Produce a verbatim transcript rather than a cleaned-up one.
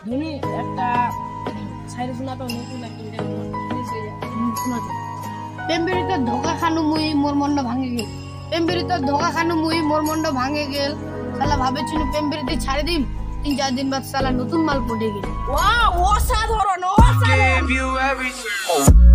ধনী একটা সাইড শোনা তো নতুন একটা শোনা প্রেমবেরিতে ধোকা খানু মুই মোর মন্ড ভাঙে গেল প্রেমবেরিতে ধোকা খানু মুই মোর মন্ড ভাঙে গেল শালা ভাবেছিল প্রেমবেরিতে ছাড়ে দিম তিন চার দিন বাদ শালা নতুন মাল পড়ে গেল ওয়াও অসাধারণ অসাধারণ